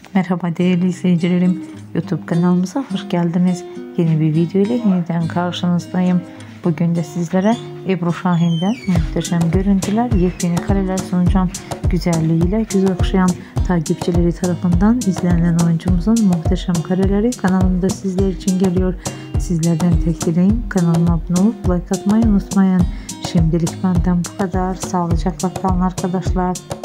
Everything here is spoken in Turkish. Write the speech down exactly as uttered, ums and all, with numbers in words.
Merhaba değerli izleyicilerim, YouTube kanalımıza hoş geldiniz. Yeni bir video ile yeniden karşınızdayım. Bugün de sizlere Ebru Şahin'den muhteşem görüntüler, yepyeni kareler sunacağım. Güzelliğiyle göz okşayan, takipçileri tarafından izlenen oyuncumuzun muhteşem kareleri kanalımda sizler için geliyor. Sizlerden tek dileğim kanalıma abone olup like atmayı unutmayın. Şimdilik benden bu kadar. Sağlıcakla kalın arkadaşlar.